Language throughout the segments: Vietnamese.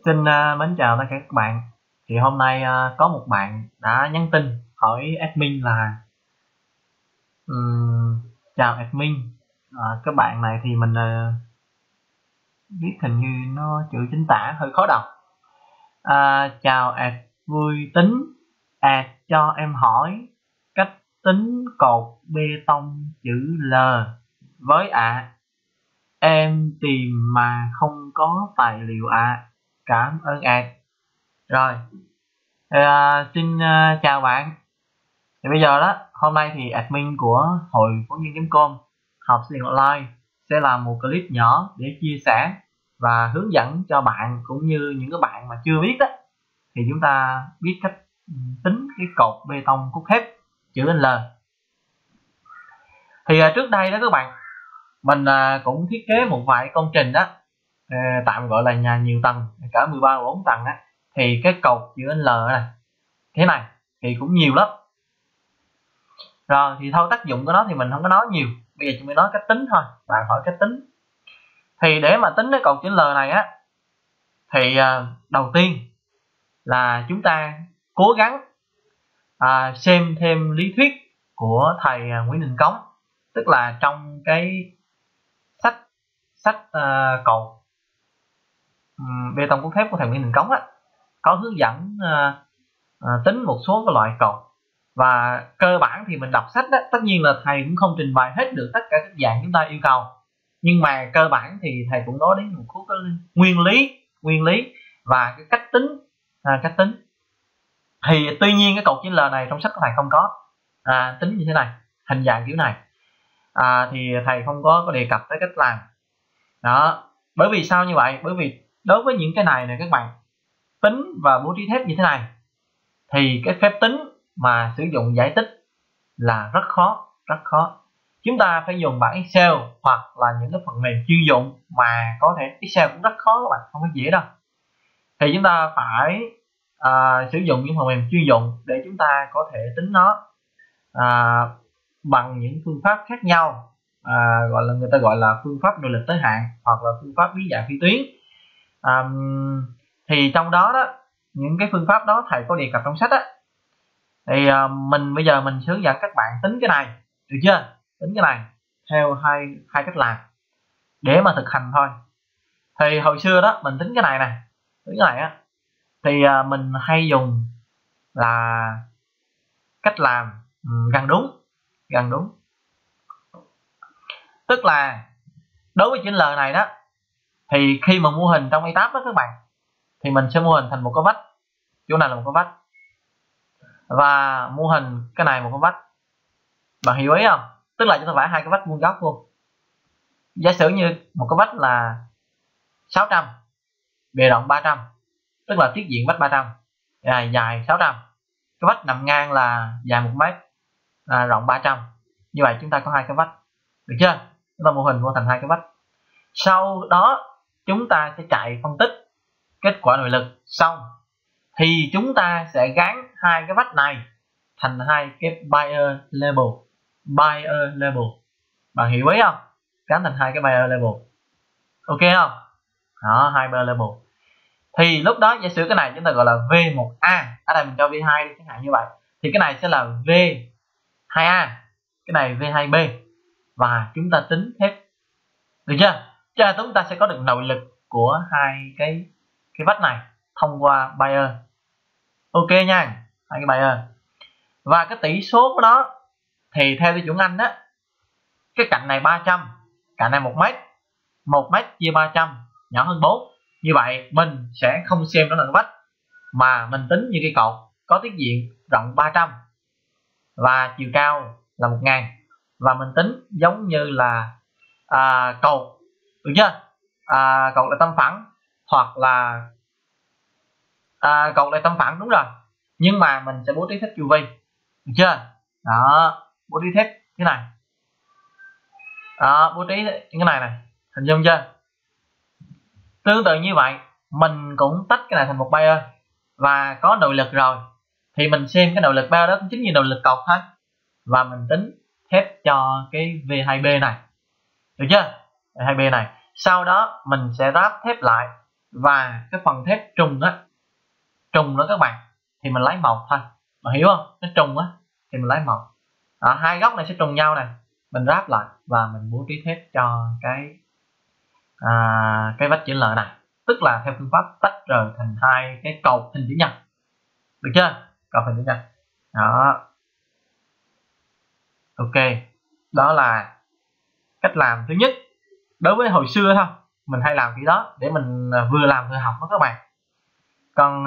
Xin mến chào tất cả các bạn. Thì hôm nay có một bạn đã nhắn tin hỏi admin là chào admin. Các bạn này thì mình viết hình như nó chữ chính tả hơi khó đọc. Chào ad vui tính, cho em hỏi cách tính cột bê tông chữ L với em tìm mà không có tài liệu cảm ơn Rồi, xin chào bạn. Thì bây giờ đó, hôm nay thì admin của hội phóng viên.com học sinh online sẽ làm một clip nhỏ để chia sẻ và hướng dẫn cho bạn cũng như những cái bạn mà chưa biết đó, thì chúng ta biết cách tính cái cột bê tông cốt thép chữ L. Thì trước đây đó các bạn, mình cũng thiết kế một vài công trình đó, tạm gọi là nhà nhiều tầng, cả 13-14 tầng á, thì cái cột chữ L này thế này thì cũng nhiều lắm. Rồi thì thôi, tác dụng của nó thì mình không có nói nhiều, bây giờ chúng mình nói cách tính thôi. Bạn hỏi cách tính thì để mà tính cái cột chữ L này á, thì đầu tiên là chúng ta cố gắng xem thêm lý thuyết của thầy Nguyễn Đình Cống, tức là trong cái sách cột bê tông cốt thép của thầy Nguyễn Đình Cống á, có hướng dẫn tính một số cái loại cột. Và cơ bản thì mình đọc sách đó, tất nhiên là thầy cũng không trình bày hết được tất cả các dạng chúng ta yêu cầu, nhưng mà cơ bản thì thầy cũng nói đến một số cái nguyên lý và cái cách tính. Thì tuy nhiên cái cột chữ L này trong sách của thầy không có tính như thế này, hình dạng kiểu này, thì thầy không có đề cập tới cách làm đó. Bởi vì sao như vậy? Bởi vì đối với những cái này các bạn tính và bố trí thép như thế này thì cái phép tính mà sử dụng giải tích là rất khó. Chúng ta phải dùng bảng Excel hoặc là những cái phần mềm chuyên dụng, mà có thể Excel cũng rất khó các bạn, không có dễ đâu. Thì chúng ta phải sử dụng những phần mềm chuyên dụng để chúng ta có thể tính nó bằng những phương pháp khác nhau, gọi là người ta gọi là phương pháp nội lực tới hạn hoặc là phương pháp biến dạng phi tuyến. Thì trong đó những cái phương pháp đó thầy có đề cập trong sách á, thì bây giờ mình hướng dẫn các bạn tính cái này, được chưa? Tính cái này theo hai cách làm để mà thực hành thôi. Thì hồi xưa đó mình tính cái này á, thì mình hay dùng là cách làm gần đúng. Tức là đối với chữ L này đó, thì khi mà mô hình trong A8 đó các bạn, thì mình sẽ mô hình thành một cái vách, chỗ này là một cái vách, và mô hình cái này một cái vách. Bạn hiểu ý không? Tức là chúng ta vẽ hai cái vách vuông góc luôn. Giả sử như một cái vách là 600, bề rộng 300, tức là tiết diện vách 300, dài 600. Cái vách nằm ngang là dài 1 mét, rộng 300. Như vậy chúng ta có hai cái vách, được chưa? Chúng ta mô hình thành hai cái vách. Sau đó chúng ta sẽ chạy phân tích kết quả nội lực xong, thì chúng ta sẽ gắn hai cái vách này thành hai cái buyer level. Bạn hiểu ý không? Gắn thành hai cái buyer level, ok không? Đó, hai buyer level. Thì lúc đó giả sử cái này chúng ta gọi là V1A, ở đây mình cho V2 đi chẳng hạn như vậy, thì cái này sẽ là V2A, cái này V2B, và chúng ta tính thép, được chưa? Cho nên chúng ta sẽ có được nội lực của hai cái vách này thông qua buyer, ok nha, hai cái buyer. Và cái tỷ số của nó thì theo tiêu chuẩn Anh đó, cái cạnh này 300, cạnh này 1 mét, 1 mét chia 300 nhỏ hơn 4. Như vậy mình sẽ không xem nó là cái vách, mà mình tính như cây cột có tiết diện rộng 300 và chiều cao là 1000, và mình tính giống như là cột, được chưa? Cột là tâm phẳng, hoặc là cột là tâm phẳng, đúng rồi, nhưng mà mình sẽ bố trí thép chu vi, được chưa? Đó, bố trí thép thế này, bố trí cái này, hình dung chưa? Tương tự như vậy, mình cũng tách cái này thành một buyer và có nội lực rồi, thì mình xem cái nội lực buyer đó cũng chính như nội lực cột thôi, và mình tính thép cho cái V2B này, được chưa? V2B này, sau đó mình sẽ ráp thép lại và cái phần thép trùng đó các bạn, thì mình lấy một thôi, mà hiểu không? Nó trùng á thì mình lấy một. Hai góc này sẽ trùng nhau này, mình ráp lại và mình bố trí thép cho cái vách chữ L này, tức là theo phương pháp tách rời thành hai cái cột hình chữ nhật, được chưa? Cột hình chữ nhật đó. Ok, đó là cách làm thứ nhất. Đối với hồi xưa thôi, mình hay làm kiểu đó để mình vừa làm vừa học đó các bạn. Còn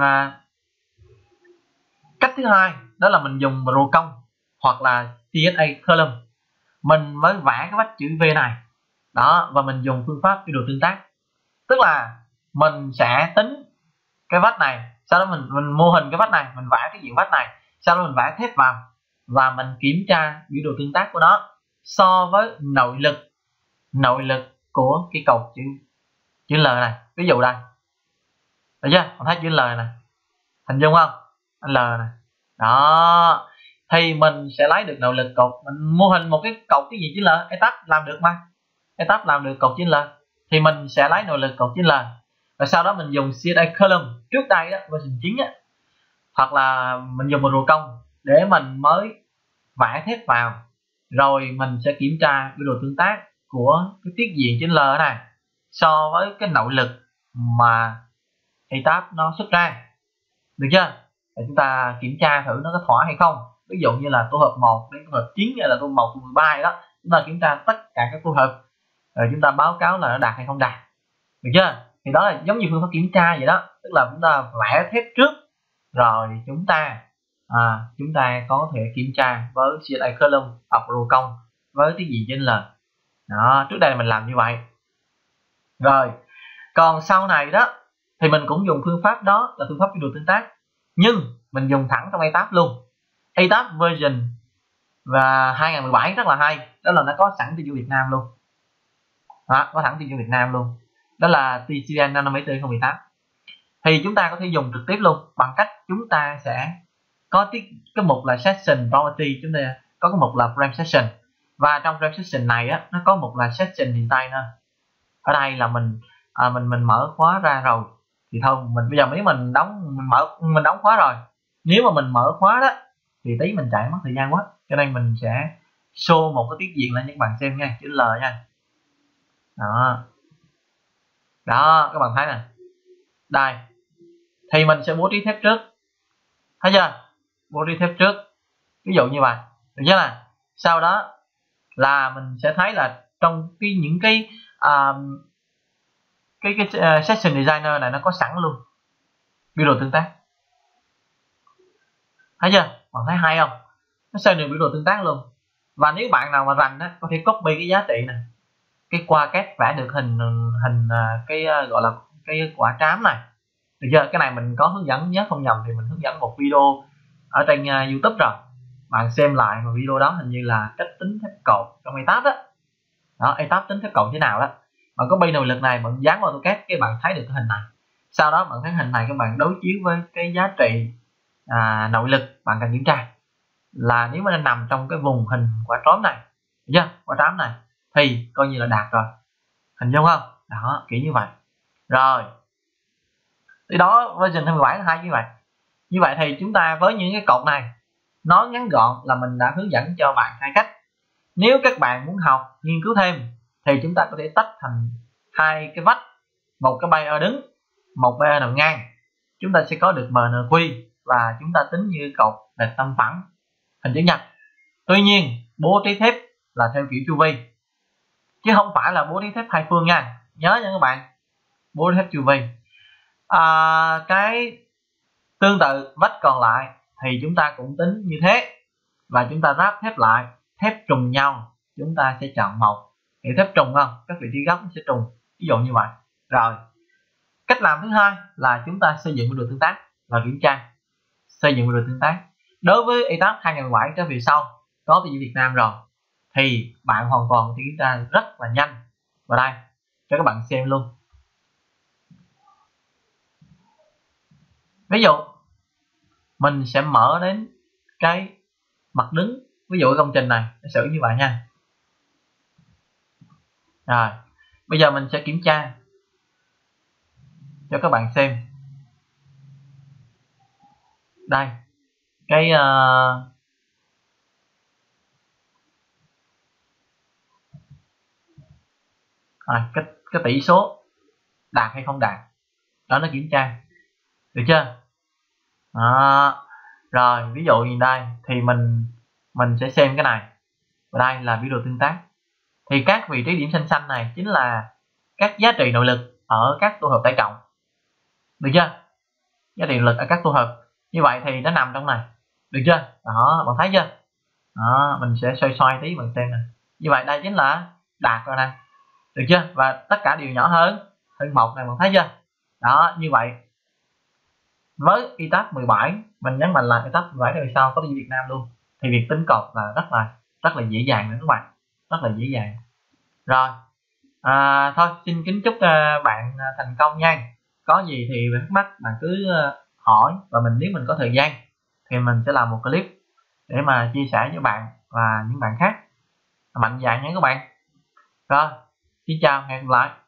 cách thứ hai đó là mình dùng rô cong hoặc là TSA column, mình mới vẽ cái vách chữ V này đó, và mình dùng phương pháp biểu đồ tương tác, tức là mình sẽ tính cái vách này, sau đó mình mô hình cái vách này, mình vẽ cái diện vách này, sau đó mình vẽ thép vào và mình kiểm tra biểu đồ tương tác của nó so với nội lực của cái cột chữ L này. Ví dụ đây, được chưa? Mình thấy chữ L này, hình dung không? L này đó, thì mình sẽ lấy được nội lực cột. Mình mô hình một cái cột cái gì chữ L, ETAP làm được mà, ETAP làm được cột chữ L, thì mình sẽ lấy nội lực cột chữ L, và sau đó mình dùng CSI column trước đây đó, version 9 á, hoặc là mình dùng một rùa cong để mình mới vẽ thép vào, rồi mình sẽ kiểm tra biểu đồ tương tác của cái tiết diện chữ L này so với cái nội lực mà ETAP nó xuất ra, được chưa? Để chúng ta kiểm tra thử nó có thỏa hay không. Ví dụ như là tổ hợp 1 đến tổ hợp 9 hay là tổ hợp 1 đến 13 đó, chúng ta kiểm tra tất cả các tổ hợp rồi chúng ta báo cáo là nó đạt hay không đạt, được chưa? Thì đó là giống như phương pháp kiểm tra vậy đó, tức là chúng ta vẽ thép trước rồi chúng ta có thể kiểm tra với CSI column hoặc rô cong với cái gì trên L đó. Trước đây mình làm như vậy rồi. Còn sau này đó thì mình cũng dùng phương pháp đó là phương pháp biểu đồ tương tác, nhưng mình dùng thẳng trong ETAP luôn. ETAP version và 2017 rất là hay, đó là nó có sẵn tiêu chuẩn Việt Nam luôn đó, có sẵn tiêu chuẩn Việt Nam luôn, đó là TCN nanometer 2018. Thì chúng ta có thể dùng trực tiếp luôn bằng cách chúng ta sẽ có cái mục là session property, chúng ta có cái mục là frame session, và trong frame session này á, nó có mục là session designer. Ở đây là mình mở khóa ra rồi thì thôi, mình bây giờ nếu mình đóng khóa rồi, nếu mà mình mở khóa đó thì tí mình chạy mất thời gian quá, cho nên mình sẽ show một cái tiết diện lên cho các bạn xem nha, chữ L nha. Đó các bạn thấy nè, đây thì mình sẽ bố trí thép trước, thấy chưa? Bố trí thép trước ví dụ như vậy, được chưa? Là sau đó là mình sẽ thấy là trong những cái session designer này nó có sẵn luôn biểu đồ tương tác, thấy chưa? Bạn thấy hay không? Nó xây được biểu đồ tương tác luôn. Và nếu bạn nào mà rành đó, có thể copy cái giá trị này, cái qua kết vẽ được hình gọi là cái quả trám này, được chưa? Cái này mình có hướng dẫn, nhớ không nhầm thì mình hướng dẫn một video ở trên YouTube rồi, bạn xem lại một video đó, hình như là cách tính thép cột trong ETAP đó, ETAP tính thép cột thế nào đó. Bạn có bay nội lực này, bạn dán vào AutoCAD cái bạn thấy được cái hình này, sau đó bạn thấy hình này các bạn đối chiếu với cái giá trị nội lực bạn cần kiểm tra, là nếu mà nó nằm trong cái vùng hình quả tróm này, được chưa? Quả trám này thì coi như là đạt rồi, hình dung không? Đó, kiểu như vậy. Rồi thì đó, version 27 là hay như vậy. Như vậy thì chúng ta với những cái cột này nó ngắn gọn là mình đã hướng dẫn cho bạn hai cách. Nếu các bạn muốn học nghiên cứu thêm thì chúng ta có thể tách thành hai cái vách, một cái bay đứng, một bay nằm ngang, chúng ta sẽ có được MNQ và chúng ta tính như cột lệch tâm phẳng hình chữ nhật. Tuy nhiên bố trí thép là theo kiểu chu vi chứ không phải là bố trí thép hai phương nha, nhớ nha các bạn, bố trí thép chu vi. Cái tương tự vách còn lại thì chúng ta cũng tính như thế, và chúng ta ráp thép lại, thép trùng nhau chúng ta sẽ chọn một, thì thép trùng không, các vị trí góc sẽ trùng, ví dụ như vậy. Rồi cách làm thứ hai là chúng ta xây dựng biểu đồ tương tác và kiểm tra. Xây dựng biểu đồ tương tác đối với ETAP 2017 trở về sau có tiêu chuẩn Việt Nam rồi thì bạn hoàn toàn thì kiểm tra rất là nhanh. Và đây cho các bạn xem luôn. Ví dụ mình sẽ mở đến cái mặt đứng, ví dụ công trình này nó xử như vậy nha. Rồi bây giờ mình sẽ kiểm tra cho các bạn xem. Đây, cái cái tỷ số đạt hay không đạt đó, nó kiểm tra được chưa đó. Rồi ví dụ như đây thì mình sẽ xem cái này, và đây là biểu đồ tương tác. Thì các vị trí điểm xanh xanh này chính là các giá trị nội lực ở các tổ hợp tải trọng, được chưa? Giá trị nội lực ở các tổ hợp như vậy thì nó nằm trong này, được chưa? Đó, bạn thấy chưa? Đó, mình sẽ xoay tí bạn xem nè. Như vậy đây chính là đạt rồi nè, được chưa? Và tất cả đều nhỏ hơn một này, bạn thấy chưa? Đó, như vậy với ETAP 17, mình nhấn mạnh là ETAP 17 đời sau có đi Việt Nam luôn, thì việc tính cột là rất là dễ dàng nữa các bạn, rất là dễ dàng. Rồi thôi xin kính chúc bạn thành công nha. Có gì thì thắc mắc bạn cứ hỏi, và nếu mình có thời gian thì mình sẽ làm một clip để mà chia sẻ với bạn và những bạn khác. Mạnh dạn nha các bạn. Rồi, xin chào, hẹn gặp lại.